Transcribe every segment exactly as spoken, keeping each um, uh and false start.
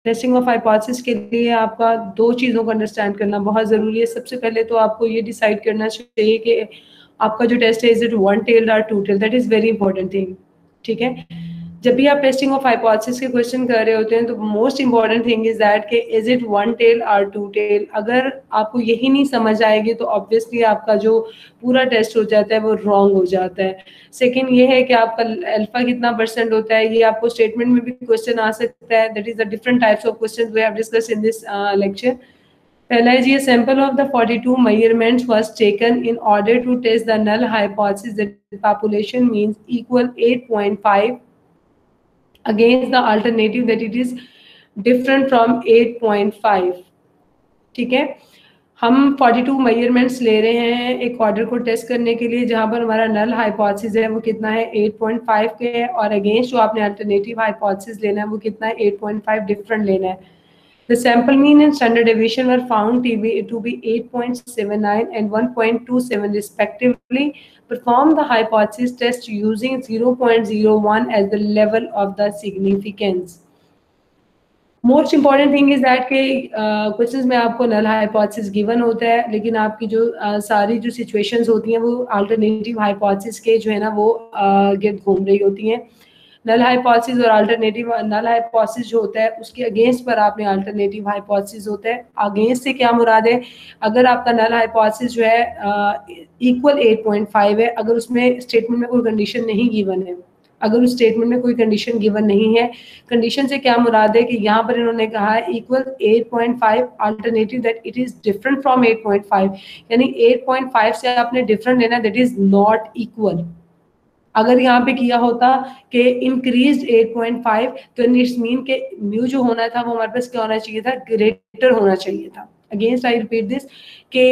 Testing of hypothesis के लिए आपका दो चीज़ों को अंडरस्टैंड करना बहुत ज़रूरी है। सबसे पहले तो आपको ये डिसाइड करना चाहिए कि आपका जो टेस्ट है इज इट वन टेल्ड और two tailed, that is very important thing. ठीक है, जब भी आप टेस्टिंग ऑफ हाइपोथेसिस के क्वेश्चन कर रहे होते हैं तो most important thing is that कि इज इट वन टेल और टू टेल। अगर आपको यही नहीं समझ आएगी तो ऑब्वियसली आपका जो पूरा टेस्ट हो जाता है वो रॉन्ग हो जाता है। सेकंड ये है कि आपका अल्फा कितना परसेंट होता है, ये आपको स्टेटमेंट में भी क्वेश्चन आ सकता है। That is the different types of question we have discuss in this lecture. पहला है जी, sample of the forty two measurements was taken in order to test the null hypothesis that population means equal eight point five against the alternative that it is different from eight point five। ठीक है, हम forty two measurements ले रहे हैं एक order को test करने के लिए, जहां पर हमारा नल हाइपोथेसिस है वो कितना है एट पॉइंट फाइव के है, और अगेंस्ट जो आपने अल्टरनेटिव हाइपोथेसिस लेना है वो कितना है एट पॉइंट फाइव डिफरेंट लेना है। The sample mean and standard deviation were found to be, to be eight point seven nine and one point two seven respectively. Perform the hypothesis test using zero point zero one as the level of the significance. Most important thing is that के questions में आपको null hypothesis given होता है, लेकिन आपकी जो uh, सारी जो सिचुएशंस होती हैं वो अल्टरनेटिव हाइपोथेसिस के जो है ना वो गिर्द uh, घूम रही होती हैं। नल हाइपोथेसिस और अल्टरनेटिव, नल हाइपोथेसिस जो होता है उसके अगेंस्ट पर आपने अल्टरनेटिव हाइपोथेसिस होता है। अगेंस्ट से क्या मुराद है, अगर आपका नल हाइपोथेसिस जो है इक्वल एट पॉइंट फाइव है, अगर उसमें स्टेटमेंट में कोई कंडीशन नहीं गिवन है, अगर उस स्टेटमेंट में कोई कंडीशन गिवन नहीं है, कंडीशन से क्या मुराद है कि यहाँ पर इन्होंने कहा है equal eight point five alternative that it is different from eight point five, यानी एट पॉइंट फाइव से आपने डिफरेंट लेना, दैट इज नॉट इक्वल। अगर यहाँ पे किया होता कि इंक्रीज एट पॉइंट फाइव तो इट्स मीन के म्यू जो होना था वो हमारे पास क्या होना चाहिए था, ग्रेटर होना चाहिए था। अगेंस्ट आई रिपीट दिस के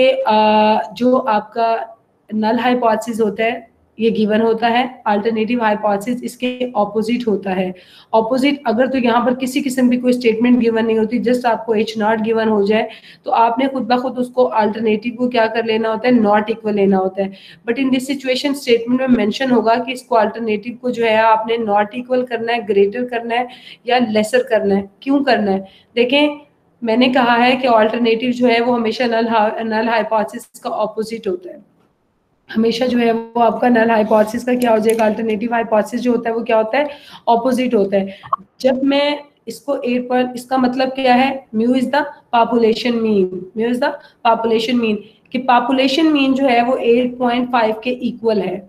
जो आपका नल हाइपोथेसिस होता है ये गिवन होता है, अल्टरनेटिव हाइपोथेसिस इसके ऑपोजिट होता है। ऑपोजिट अगर तो यहाँ पर किसी किस्म की कोई स्टेटमेंट गिवन नहीं होती, जस्ट आपको एच नॉट गिवन हो जाए तो आपने खुद ब खुद उसको अल्टरनेटिव को क्या कर लेना होता है, नॉट इक्वल लेना होता है। But in this situation statement में मेंशन होगा कि इसको अल्टरनेटिव को जो है आपने नॉट इक्वल करना है, ग्रेटर करना है या लेसर करना है। क्यों करना है, देखें मैंने कहा है कि अल्टरनेटिव जो है वो हमेशा नल नल हाइपोथेसिस का ऑपोजिट होता है। हमेशा जो है वो आपका नल हाइपोथेसिस का क्या हो जाएगा, अल्टरनेटिव हाइपोथेसिस जो होता है वो क्या होता है, ऑपोजिट होता है। जब मैं इसको एट पर, इसका मतलब क्या है, mu is the population mean, mu is the population mean, कि पॉपुलेशन मीन जो है वो एट पॉइंट फाइव के इक्वल है।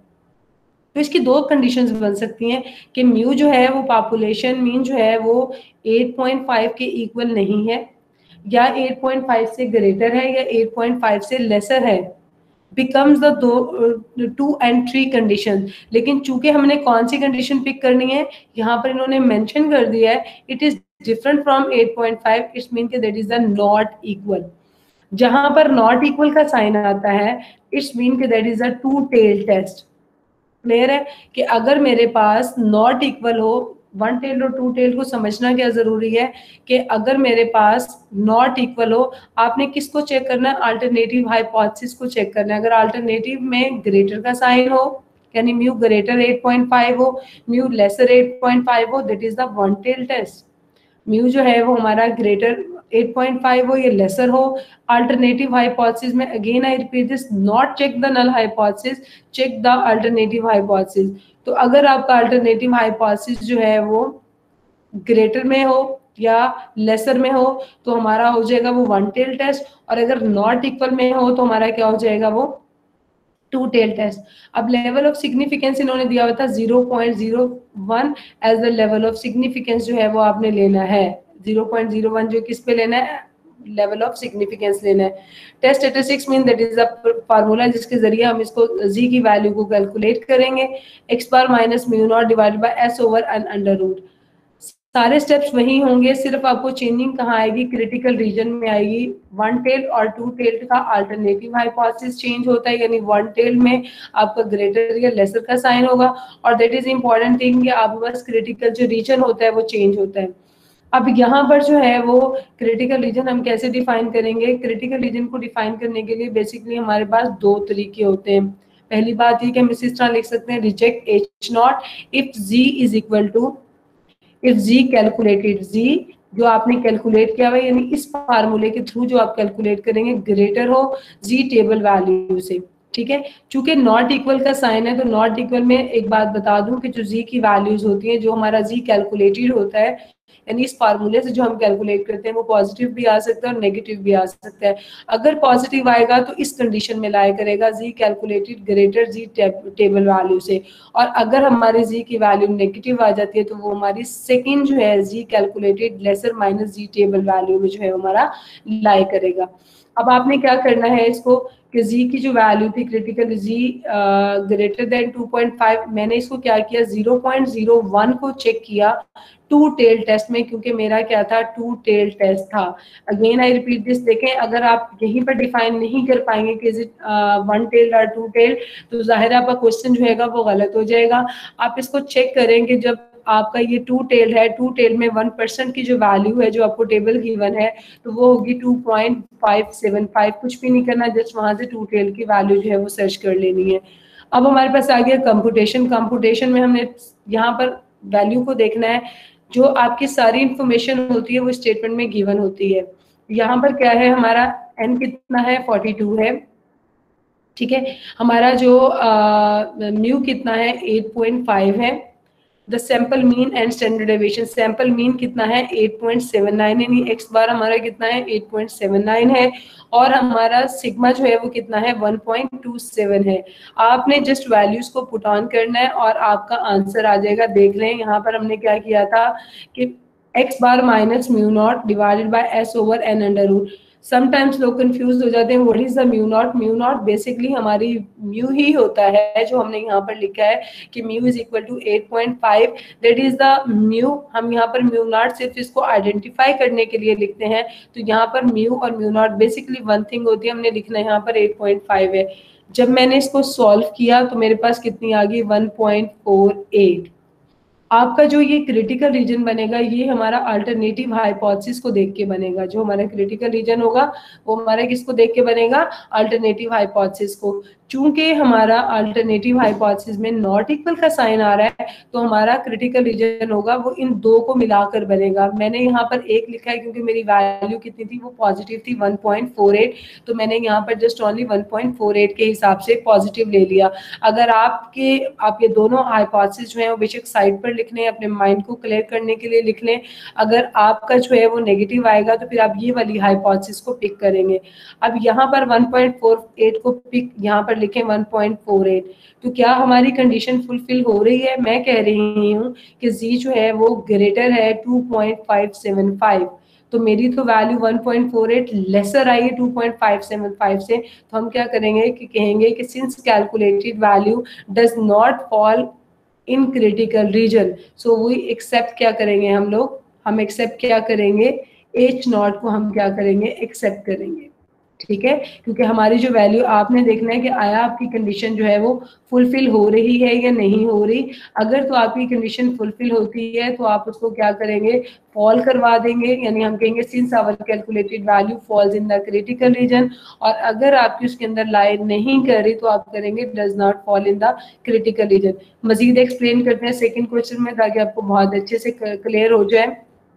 तो इसकी दो कंडीशंस बन सकती हैं कि म्यू जो है वो पॉपुलेशन मीन जो है वो एट पॉइंट फाइव के इक्वल नहीं है, या एट पॉइंट फाइव से ग्रेटर है, या एट पॉइंट फाइव से लेसर है। बिकम्स द दो टू एंड थ्री कंडीशन। लेकिन चूंकि हमने कौन सी कंडीशन पिक करनी है, यहाँ पर इन्होंने मेंशन कर दिया है it is different from eight point five, it's mean के that is the not equal. जहां पर नॉट इक्वल का साइन आता है इट्स मीन के that is a two tail test. Clear है कि अगर मेरे पास नॉट इक्वल हो, वन टेल और टू टेल को समझना क्या जरूरी है कि अगर मेरे पास नॉट इक्वल हो, आपने किसको चेक करना है, अल्टरनेटिव हाइपोथेसिस को चेक करना है। अगर अल्टरनेटिव में ग्रेटर का साइन हो, यानी mu greater eight point five हो, mu lesser eight point five हो, that is the one tail test. Mu जो है वो हमारा ग्रेटर एट पॉइंट फाइव हो या लेसर हो। अल्टरनेटिव हाइपोथेसिस में again I repeat this, not check the null hypothesis, check the alternative hypothesis. तो अगर आपका अल्टरनेटिव हाइपोथेसिस जो है वो ग्रेटर में हो या लेसर में हो तो हमारा हो जाएगा वो वन टेल टेस्ट, और अगर नॉट इक्वल में हो तो हमारा क्या हो जाएगा, वो टू टेल टेस्ट। अब लेवल ऑफ सिग्निफिकेंस इन्होंने दिया हुआ था zero point zero one as the level of significance जो है वो आपने लेना है। ज़ीरो पॉइंट ज़ीरो वन जो किस पे लेना है, लेवल ऑफ सिग्निफिकेंस लेना है। Test statistics mean that is a formula जिसके जरिए हम इसको जी की वैल्यू को कैलकुलेट करेंगे, x bar minus mu naught divided by s over n under root. सारे स्टेप्स वही होंगे, सिर्फ आपको चेंजिंग कहाँ आएगी, क्रिटिकल रीजन में आएगी। वन टेल और टू टेल का अल्टरनेटिव हाइपोथेसिस चेंज होता है, यानी वन टेल में आपका ग्रेटर या लेसर का साइन होगा, और दैट इज इंपॉर्टेंट थिंग कि आपके पास क्रिटिकल जो रीजन होता है वो चेंज होता है। अब यहाँ पर जो है वो क्रिटिकल रीजन हम कैसे डिफाइन करेंगे, क्रिटिकल रीजन को डिफाइन करने के लिए बेसिकली हमारे पास दो तरीके होते हैं। पहली बात ये कि हम इस तरह लिख सकते हैं, reject H naught if z is equal to, if z calculated z जो आपने कैलकुलेट किया हुआ है, यानी इस फार्मूले के थ्रू जो आप कैलकुलेट करेंगे ग्रेटर हो जी टेबल वैल्यू से, ठीक है। चूंकि नॉट इक्वल का साइन है, तो नॉट इक्वल में एक बात बता दूं कि जो जी की वैल्यूज होती हैं, जो हमारा जी कैलकुलेटेड होता है, यानी इस फार्मूले से जो हम कैलकुलेट करते हैं, वो पॉजिटिव भी आ सकता है और नेगेटिव भी आ सकता है। अगर पॉजिटिव आएगा तो इस कंडीशन में लाया करेगा z calculated greater z table value से, और अगर हमारे जी की वैल्यू नेगेटिव आ जाती है तो वो हमारी सेकंड जो है z calculated lesser minus z table value में जो है हमारा लाई करेगा। अब आपने क्या करना है इसको कि जी की जो वैल्यू थी critical z greater than two point five, मैंने इसको क्या किया ज़ीरो पॉइंट ज़ीरो वन को चेक किया टू टेल टेस्ट में, क्योंकि मेरा क्या था टू टेल टेस्ट था। अगेन आई रिपीट दिस, देखें अगर आप यहीं पर डिफाइन नहीं कर पाएंगे कि इज इट वन टेल और टू टेल, तो जाहिर आपका क्वेश्चन जो है वो गलत हो जाएगा। आप इसको चेक करेंगे जब आपका ये टू टेल है, टू टेल में वन परसेंट की जो वैल्यू है जो आपको टेबल गिवन है, तो वो होगी two point five seven five. कुछ भी नहीं करना, जस्ट वहां से टू टेल की वैल्यू जो है वो सर्च कर लेनी है। अब हमारे पास आ गया कंप्यूटेशन। कंप्यूटेशन में हमने यहाँ पर वैल्यू को देखना है, जो आपकी सारी इंफॉर्मेशन होती है वो स्टेटमेंट में गिवन होती है। यहाँ पर क्या है, हमारा एन कितना है फोर्टी टू है, ठीक है। हमारा जो म्यू कितना है एट पॉइंट फाइव है। The sample mean and standard deviation, sample mean कितना है एट पॉइंट सेवन नाइन, यानी एक्स बार हमारा कितना है एट पॉइंट सेवन नाइन है, और हमारा सिग्मा जो है वो कितना है वन पॉइंट टू सेवन है। आपने जस्ट वैल्यूज को पुट ऑन करना है और आपका आंसर आ जाएगा। देख लें यहाँ पर हमने क्या किया था कि x bar minus mu naught divided by s over n under root. Sometimes लोग कंफ्यूज हो जाते हैं, what is the mu naught. Mu naught basically हमारी म्यू ही होता है, जो हमने यहाँ पर लिखा है कि mu is equal to eight point five, that is the mu. हम यहाँ पर म्यू नॉट सिर्फ इसको आइडेंटिफाई करने के लिए लिखते हैं, तो यहाँ पर म्यू और mu naught basically one thing होती है। हमने लिखना है यहाँ पर एट पॉइंट फाइव है। जब मैंने इसको सॉल्व किया तो मेरे पास कितनी आ गई वन पॉइंट फोर एट। आपका जो ये क्रिटिकल रीजन बनेगा ये हमारा अल्टरनेटिव हाइपोथेसिस को देख के बनेगा। जो हमारा क्रिटिकल रीजन होगा वो हमारा किसको देख के बनेगा, अल्टरनेटिव हाइपोथेसिस को। चूंकि हमारा अल्टरनेटिव हाइपोथेसिस में नॉट इक्वल का साइन आ रहा है, तो हमारा क्रिटिकल रीजन होगा वो इन दो को मिलाकर बनेगा। मैंने यहाँ पर एक लिखा है क्योंकि मेरी वैल्यू कितनी थी, वो पॉजिटिव थी वन पॉइंट फोर एट, तो मैंने यहाँ पर just only one point four eight के हिसाब से पॉजिटिव ले लिया। अगर आपके आप ये दोनों हाइपोथेसिस जो है वो बेशक साइड पर लिख लें, अपने माइंड को क्लियर करने के लिए लिख लें। अगर आपका जो है वो नेगेटिव आएगा तो फिर आप ये वाली हाइपोथेसिस को पिक करेंगे। अब यहाँ पर वन पॉइंट फोर एट को पिक यहाँ पर लिखें वन पॉइंट फोर एट, तो क्या हमारी कंडीशन फुलफिल हो रही है। मैं कह रही हूँ कि जी जो है वो ग्रेटर है two point five seven five, तो मेरी तो value one point four eight lesser आई है two point five seven five से। तो हम क्या करेंगे कि कहेंगे कि since calculated value does not fall in critical region, so we accept क्या करेंगे हम लोग, हम एक्सेप्ट क्या करेंगे, एच नॉट को हम क्या करेंगे, एक्सेप्ट करेंगे, ठीक है। क्योंकि हमारी जो वैल्यू आपने देखना है कि आया आपकी कंडीशन जो है वो फुलफिल हो रही है या नहीं हो रही। अगर तो आपकी कंडीशन फुलफिल होती है तो आप उसको क्या करेंगे, फॉल करवा देंगे, यानी हम कहेंगे since our calculated value falls in the critical region. और अगर आपकी उसके अंदर लाई नहीं कर रही तो आप करेंगे does not fall in the critical region. मजीद एक्सप्लेन करते हैं सेकेंड क्वेश्चन में ताकि आपको बहुत अच्छे से क्लियर हो जाए।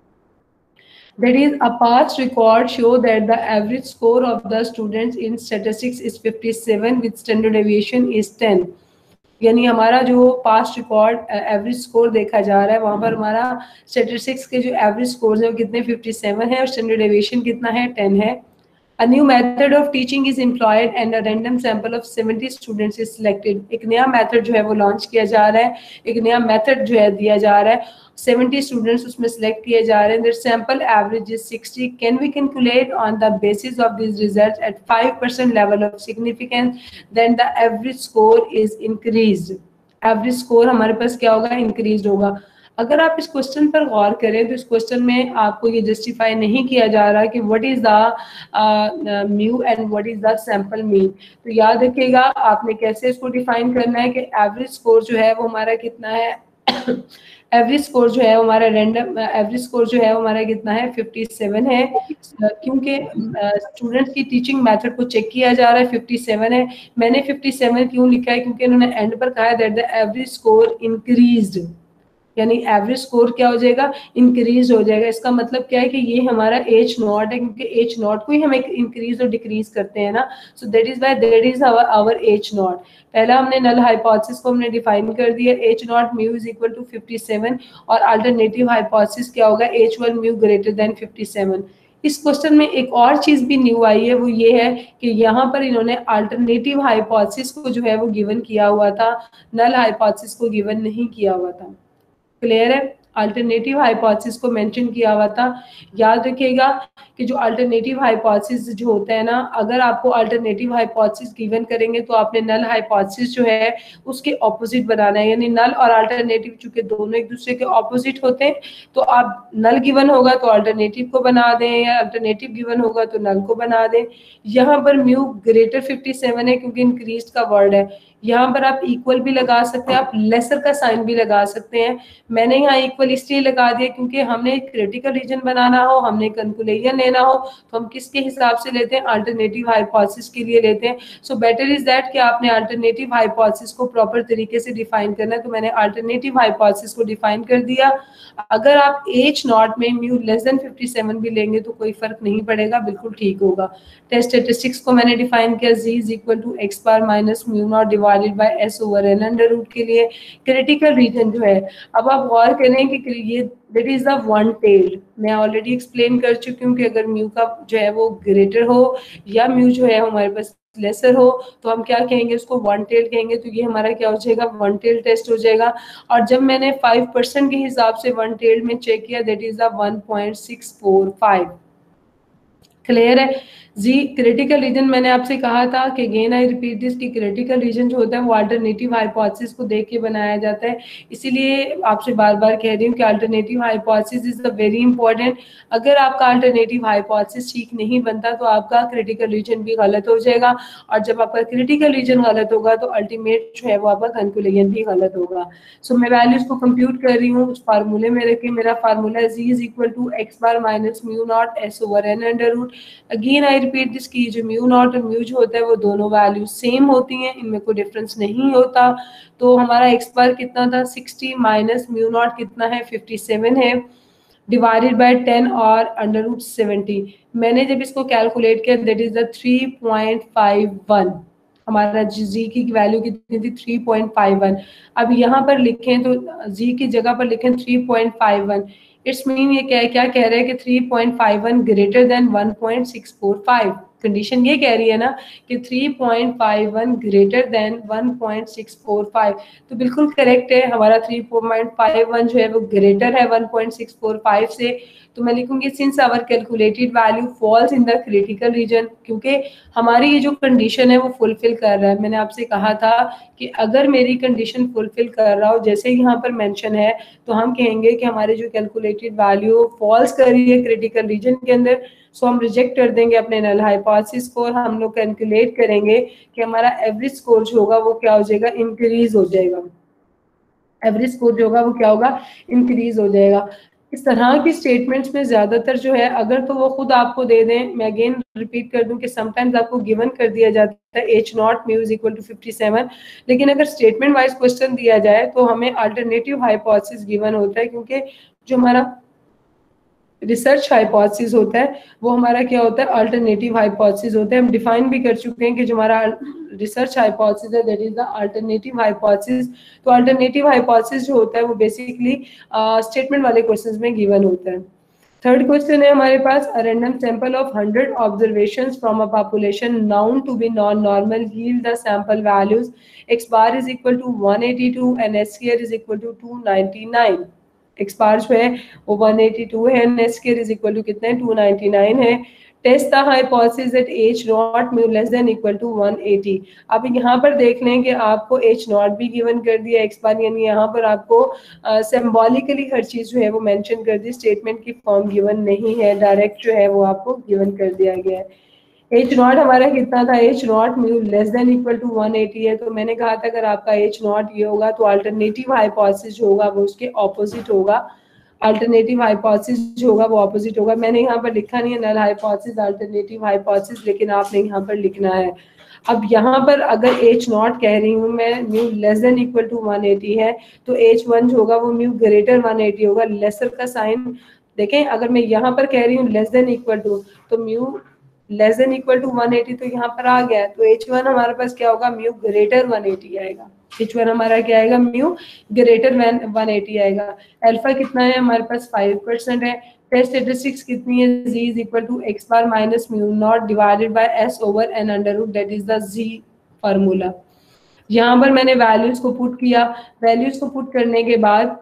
That is, a past record show that the average score of the students in statistics is fifty-seven with standard deviation is ten. यानी हमारा जो पास्ट रिकॉर्ड एवरेज स्कोर देखा जा रहा है, वहाँ पर हमारा स्टैटिस्टिक्स के जो एवरेज स्कोर हैं वो कितने फिफ्टी सेवन है और स्टैंडर्ड डेविएशन कितना है टेन है। A new method of teaching is employed and a random sample of seventy students is selected. एक नया मेथड जो है वो लॉन्च किया जा रहा है, एक नया मेथड जो है दिया जा रहा है, seventy students उसमें select किए जा रहे हैं। Their sample average is sixty. Can we calculate on the basis of these results at five percent level of significance, then the average score is increased. Average score हमारे पास क्या होगा, increased होगा। अगर आप इस क्वेश्चन पर गौर करें तो इस क्वेश्चन में आपको ये जस्टिफाई नहीं किया जा रहा कि what is the mu and what is the sample mean. तो याद रखिएगा आपने कैसे इसको डिफाइन करना है कि एवरेज स्कोर जो है वो हमारा कितना है, एवरेज स्कोर जो है हमारा रैंडम एवरेज स्कोर जो है हमारा कितना है फिफ्टी सेवन है, क्योंकि स्टूडेंट्स uh, की टीचिंग मेथड को चेक किया जा रहा है फिफ्टी सेवन है। मैंने फिफ्टी सेवन क्यों लिखा है, क्योंकि इन्होंने एंड पर कहा है that the average score increased, यानी एवरेज स्कोर क्या हो जाएगा, इंक्रीज हो जाएगा। इसका मतलब क्या है कि ये हमारा एच नॉट है, क्योंकि एच नॉट को ही हम एक इंक्रीज और डिक्रीज करते हैं ना, so that is why that is our our H naught. पहला हमने नल हाइपोथेसिस को हमने डिफाइन कर दिया, H naught mu is equal to fifty seven, और अल्टरनेटिव हाइपोथेसिस क्या होगा, H one mu greater than fifty seven. इस क्वेश्चन में एक और चीज भी न्यू आई है, वो ये है कि यहाँ पर इन्होंने अल्टरनेटिव हाइपोथेसिस को जो है वो गिवन किया हुआ था, नल हाइपोथेसिस को गिवन नहीं किया हुआ था। क्लियर है, अल्टरनेटिव हाइपोथेसिस को मेंशन किया हुआ था। याद रखिएगा कि जो अल्टरनेटिव हाइपोथेसिस जो होता है ना, अगर आपको अल्टरनेटिव हाइपोथेसिस गिवन करेंगे तो आपने नल हाइपोथेसिस जो है उसके ऑपोजिट बनाना है, यानी नल और अल्टरनेटिव चूंकि दोनों एक दूसरे के ऑपोजिट होते हैं, तो आप नल गिवन होगा तो अल्टरनेटिव को बना दें, या अल्टरनेटिव गिवन होगा तो नल को बना दें। यहाँ पर म्यू ग्रेटर फिफ्टी सेवन है क्योंकि इंक्रीज का वर्ड है, यहाँ पर आप इक्वल भी लगा सकते हैं, आप लेसर का साइन भी लगा सकते हैं। मैंने यहाँ इक्वल इसलिए लगा दिया क्योंकि हमने क्रिटिकल रीजन बनाना हो, हमने कंक्लूजन लेना हो, तो हम किसके हिसाब से लेते हैं, अल्टरनेटिव हाइपोथेसिस के लिए लेते हैं। सो बेटर इज दैट कि आपने अल्टरनेटिव हाइपोथेसिस को प्रॉपर तरीके से डिफाइन करना है, तो मैंने अल्टरनेटिव हाइपोथेसिस को डिफाइन कर दिया। अगर आप एच नॉट में mu less than fifty seven भी लेंगे तो कोई फर्क नहीं पड़ेगा, बिल्कुल ठीक होगा। टेस्ट स्टैटिस्टिक्स को मैंने डिफाइन किया, z is equal to x bar minus mu naught divided by s over n under root के लिए। क्रिटिकल रीजन जो है, अब आप गौर करें कि ये that is the one tailed, मैं ऑलरेडी एक्सप्लेन कर चुकी हूँ कि अगर म्यू का जो है वो ग्रेटर हो या म्यू जो है हमारे पास लेसर हो तो हम क्या कहेंगे, उसको वन टेल कहेंगे। तो ये हमारा क्या हो जाएगा, वन टेल टेस्ट हो जाएगा। और जब मैंने फाइव परसेंट के हिसाब से वन टेल में चेक किया, that is the one point six four five. Clear है जी। क्रिटिकल रीजन मैंने आपसे कहा था कि अगेन आई रिपीट दिस कि क्रिटिकल रीजन जो होता है वो अल्टरनेटिव हाइपोथेसिस को देख के बनाया जाता है, इसीलिए आपसे बार बार कह रही हूँ कि alternative hypothesis is the very important. अगर आपका अल्टरनेटिव हाइपोथेसिस ठीक नहीं बनता तो आपका क्रिटिकल रीजन भी गलत हो जाएगा, और जब आपका क्रिटिकल रीजन गलत होगा तो अल्टीमेट जो है वो आपका कंक्लूजन भी गलत होगा। सो so, मैं वैल्यूज को कंप्यूट कर रही हूँ उस फार्मूले में रख के। मेरा फार्मूला है z is equal to x bar minus mu naught s over n under root. Again I repeat this की जो म्यू नॉट और म्यू जो होता है वो दोनों वैल्यू सेम होती हैं, इनमें कोई डिफरेंस नहीं होता। तो हमारा एक्स बार कितना था, सिक्सटी माइनस म्यू नॉट कितना है, फिफ्टी सेवन है, डिवाइडेड बाय टेन और अंडर रूट सेवेंटी। मैंने जब इसको कैलकुलेट किया that is the three point five one. हमारा जी की वैल्यू कितनी थी, थ्री पॉइंट फाइव वन। अब यहाँ पर लिखें तो जी की जगह पर लिखें three point five one. It's mean ये क्या क्या कह रहा है कि three point five one greater than one point six four five. Condition ये कह रही है ना कि three point five one greater than one point six four five, तो बिल्कुल करेक्ट है। हमारा थ्री पॉइंट फाइव वन जो है वो ग्रेटर है one point six four five से, तो मैं लिखूंगी since our calculated value falls in the critical region, क्योंकि हमारी ये जो कंडीशन है वो फुलफिल कर रहा है। मैंने आपसे कहा था कि अगर मेरी कंडीशन फुलफिल कर रहा हो जैसे यहाँ पर मेंशन है, तो हम कहेंगे कि हमारी जो कैलकुलेटेड वैल्यू फॉल्स कर रही है क्रिटिकल रीजन के अंदर, सो हम रिजेक्ट कर देंगे अपने नल हाइपोथेसिस को, और हम लोग कैलकुलेट करेंगे कि हमारा एवरेज स्कोर जो होगा वो क्या हो जाएगा, इंक्रीज हो जाएगा। एवरेज स्कोर जो होगा वो क्या होगा, इंक्रीज हो जाएगा। इस तरह की स्टेटमेंट्स में ज्यादातर जो है, अगर तो वो खुद आपको दे दें, मैं अगेन रिपीट कर दूं कि समटाइम्स आपको गिवन कर दिया जाता है H naught mu is equal to fifty seven, लेकिन अगर स्टेटमेंट वाइज क्वेश्चन दिया जाए तो हमें अल्टरनेटिव हाइपोथेसिस गिवन होता है, क्योंकि जो हमारा रिसर्च हाइपोथेसिस होता है वो हमारा क्या होता है, अल्टरनेटिव हाइपोथेसिस होता है। हम डिफाइन भी कर चुके हैं कि जो हमारा रिसर्च हाइपोथेसिस है that is the alternative hypothesis. तो अल्टरनेटिव हाइपोथेसिस जो होता है वो बेसिकली स्टेटमेंट वाले क्वेश्चंस में गिवन होता है। थर्ड क्वेश्चन है हमारे पास, a random sample of hundred observations from a population known to be non normal yield the sample values x bar is equal to one eighty two and s square is equal to two ninety nine. X bar जो है वो one eighty two है, and s square is equal to कितना है, two ninety nine है। Test the hypothesis that H naught mu less than equal to one eighty. अब यहाँ पर देख लें कि आपको एच नॉट भी गिवन कर दिया एक्स बार, यानी यहाँ पर आपको सिंबॉलिकली uh, हर चीज जो है वो मेंशन कर दी, स्टेटमेंट की फॉर्म गिवन नहीं है, डायरेक्ट जो है वो आपको गिवन कर दिया गया है। एच नॉट हमारा कितना था, H naught mu less than equal to one eighty है, तो मैंने कहा था अगर आपका एच नॉट ये होगा तो अल्टरनेटिव हाइपोथेसिस जो होगा वो उसके ऑपोजिट होगा। अल्टरनेटिव हाइपोथेसिस जो होगा वो ऑपोजिट होगा। मैंने यहाँ पर लिखा नहीं है नल हाइपोथेसिस अल्टरनेटिव हाइपोथेसिस, लेकिन आपने यहाँ पर लिखना है। अब यहाँ पर अगर एच नॉट कह रही हूँ मैं, mu less than equal to one eighty है, तो एच वन जो होगा वो म्यू ग्रेटर वन एटी होगा। लेसर का साइन देखें, अगर मैं यहाँ पर कह रही हूँ लेस देन इक्वल टू, तो mu less than equal to one eighty तो यहाँ पर आ गया, तो एच वन हमारे पास क्या होगा, म्यू ग्रेटर वन एटी आएगा। एच वन हमारा क्या आएगा, म्यू ग्रेटर वन एटी आएगा। अल्फा कितना है हमारे पास, फाइव परसेंट है। टेस्ट स्टैटिस्टिक्स कितनी है, z is equal to x bar minus mu naught divided by s over n under root, that is the z formula. यहाँ पर मैंने वैल्यूज को पुट किया, वैल्यूज को पुट करने के बाद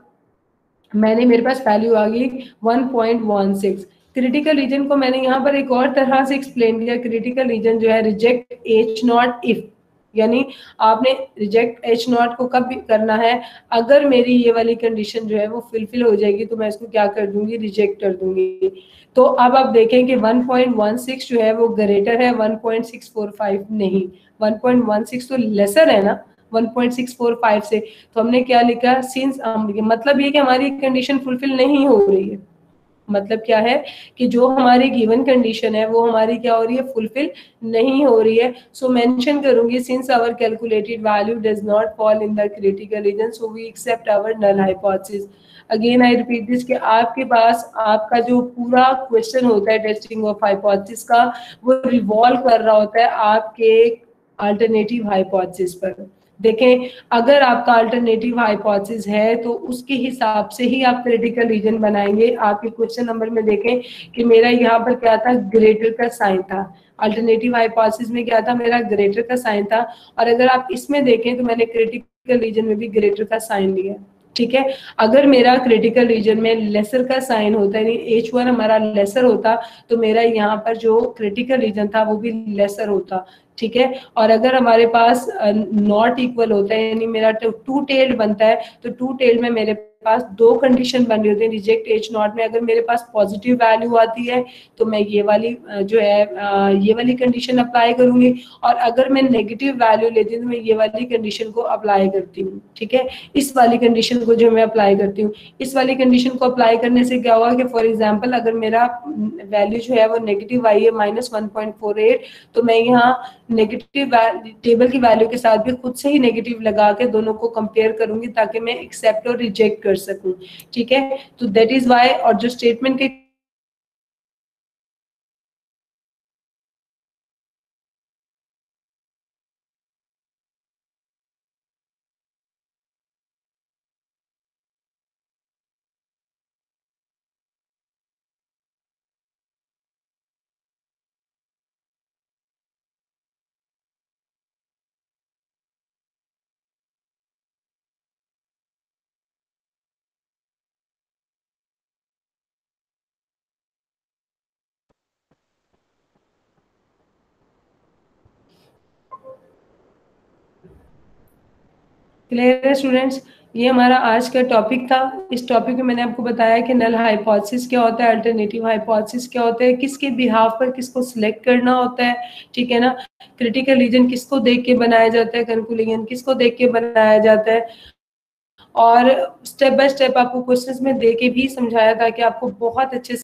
मैंने मेरे पास वैल्यू आ गई one point one six. Critical region को मैंने यहाँ पर एक और तरह से एक्सप्लेन किया। क्रिटिकल रीजन जो है, रिजेक्ट एच नॉट इफ, यानी आपने रिजेक्ट एच नॉट को कब करना है, अगर मेरी ये वाली कंडीशन जो है वो फुलफिल हो जाएगी तो मैं इसको क्या कर दूंगी, रिजेक्ट कर दूंगी। तो अब आप देखें कि वन पॉइंट वन सिक्स जो है वो ग्रेटर है, one point six four five नहीं। वन पॉइंट वन सिक्स तो लेसर है ना one point six four five से, तो हमने क्या लिखा, सिंस मतलब ये कि हमारी कंडीशन फुलफिल नहीं हो रही है। मतलब क्या है कि जो हमारी गिवन कंडीशन है वो हमारी क्या हो रही है, फुलफिल नहीं हो रही है। सो मेंशन करूंगी, since our calculated value does not fall in the critical region, so we accept our null hypothesis. Again I repeat this कि आपके पास आपका जो पूरा क्वेश्चन होता है टेस्टिंग ऑफ हाइपोथेसिस का, वो रिवॉल्व कर रहा होता है आपके अल्टरनेटिव हाइपोथेसिस पर। देखें, अगर आपका अल्टरनेटिव हाइपोथेसिस है तो उसके हिसाब से ही आप क्रिटिकल रीजन बनाएंगे। आपके क्वेश्चन नंबर में देखें कि मेरा यहाँ पर क्या था, ग्रेटर का साइन था। अल्टरनेटिव हाइपोथेसिस में क्या था, मेरा ग्रेटर का साइन था। और अगर आप इसमें देखें तो मैंने क्रिटिकल रीजन में भी ग्रेटर का साइन लिया। ठीक है, अगर मेरा क्रिटिकल रीजन में लेसर का साइन होता है, एच वन हमारा लेसर होता, तो मेरा यहाँ पर जो क्रिटिकल रीजन था वो भी लेसर होता। ठीक है, और अगर हमारे पास नॉट इक्वल होता है, यानी मेरा टू टेल्ड बनता है, तो टू टेल्ड में मेरे पास दो कंडीशन बन रही होती है रिजेक्ट एच नॉट में। अगर मेरे पास पॉजिटिव वैल्यू आती है तो मैं ये वाली जो है ये वाली कंडीशन अप्लाई करूंगी, और अगर मैं नेगेटिव वैल्यू लेती हूँ तो मैं ये वाली कंडीशन को अप्लाई करती हूँ। ठीक है, इस वाली कंडीशन को जो मैं अप्लाई करती हूँ, इस वाली कंडीशन को अप्लाई करने से क्या होगा कि फॉर एग्जाम्पल अगर मेरा वैल्यू जो है वो नेगेटिव आई है minus one point four eight, तो मैं यहाँ नेगेटिव टेबल की वैल्यू के साथ भी खुद से ही नेगेटिव लगा के दोनों को कंपेयर करूंगी ताकि मैं एक्सेप्ट और रिजेक्ट कर सकूं। ठीक है, तो दैट इज व्हाई, और जो स्टेटमेंट के क्लियर है स्टूडेंट्स, ये हमारा आज का टॉपिक था। इस टॉपिक में मैंने आपको बताया कि नल हाइपोथेसिस क्या होता है, अल्टरनेटिव हाइपोथेसिस क्या होता है, किसके बिहाफ पर किसको सिलेक्ट करना होता है। ठीक है ना, क्रिटिकल रीजन किसको देख के बनाया जाता है, कंक्लूजन किसको देख के बनाया जाता है, और स्टेप बाय स्टेप आपको क्वेश्चंस में दे के भी समझाया था कि आपको बहुत अच्छे